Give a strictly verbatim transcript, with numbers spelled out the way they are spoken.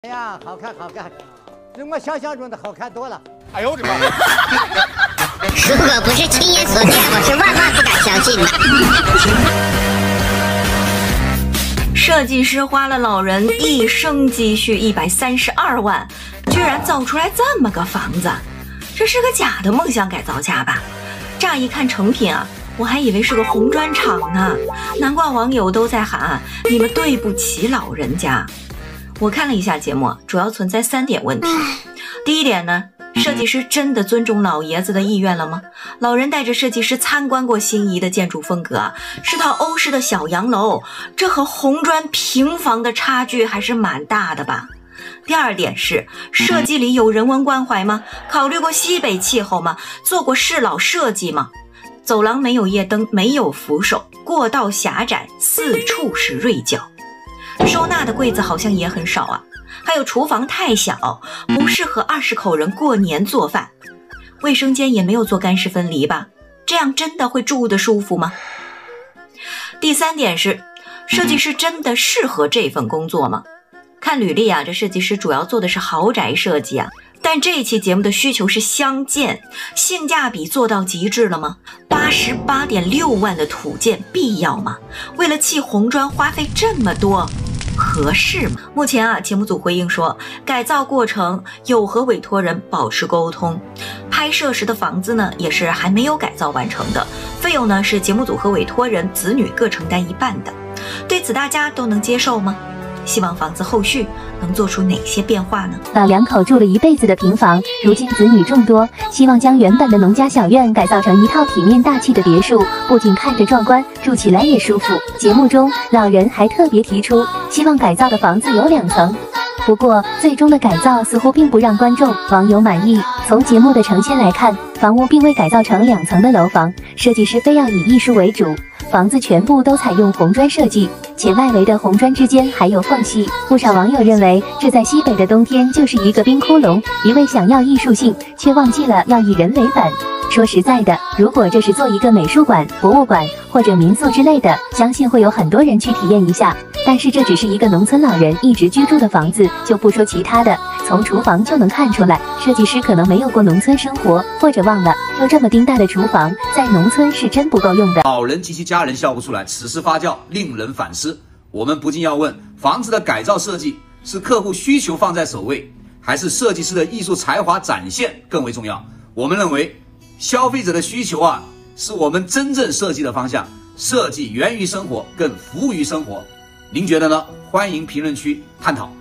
哎呀，好看好看，比我想象中的好看多了。 哎呦我的妈！ 如果不是亲眼所见，我是万万不敢相信的。 设计师花了老人一生积蓄一百三十二万，居然造出来这么个房子，这是个假的梦想改造家吧？乍一看成品啊，我还以为是个红砖厂呢，难怪网友都在喊你们对不起老人家。我看了一下节目，主要存在三点问题。第一点呢，设计师真的尊重老爷子的意愿了吗？老人带着设计师参观过心仪的建筑风格，是套欧式的小洋楼，这和红砖平房的差距还是蛮大的吧。第二点是，设计里有人文关怀吗？考虑过西北气候吗？做过适老设计吗？走廊没有夜灯，没有扶手，过道狭窄，四处是锐角。收纳的柜子好像也很少啊，还有厨房太小，不适合二十口人过年做饭。卫生间也没有做干湿分离吧？这样真的会住得舒服吗？第三点是，设计师真的适合这份工作吗？看履历啊，这设计师主要做的是豪宅设计啊，但这一期节目的需求是相间，性价比做到极致了吗？ 八十八点六万的土建必要吗？为了砌红砖花费这么多，合适吗？目前啊，节目组回应说，改造过程有和委托人保持沟通，拍摄时的房子呢也是还没有改造完成的，费用呢是节目组和委托人子女各承担一半的。对此大家都能接受吗？希望房子后续能做出哪些变化呢？ 老两口住了一辈子的平房，如今子女众多，希望将原本的农家小院改造成一套体面大气的别墅，不仅看着壮观，住起来也舒服。节目中，老人还特别提出，希望改造的房子有两层。不过，最终的改造似乎并不让观众、网友满意。从节目的呈现来看，房屋并未改造成两层的楼房，设计师非要以艺术为主，房子全部都采用红砖设计，且外围的红砖之间还有缝隙。不少网友认为，这在西北的冬天就是一个冰窟窿，一味想要艺术性，却忘记了要以人为本。说实在的，如果这是做一个美术馆、博物馆或者民宿之类的，相信会有很多人去体验一下。但是这只是一个农村老人一直居住的房子，就不说其他的，从厨房就能看出来，设计师可能没有过农村生活，或者忘了，就这么丁大的厨房，在农村是真不够用的。 老人及其家人笑不出来，此事发酵，令人反思。我们不禁要问，房子的改造设计是客户需求放在首位，还是设计师的艺术才华展现更为重要？我们认为，消费者的需求啊，是我们真正设计的方向。设计源于生活，更服务于生活。您觉得呢？欢迎评论区探讨。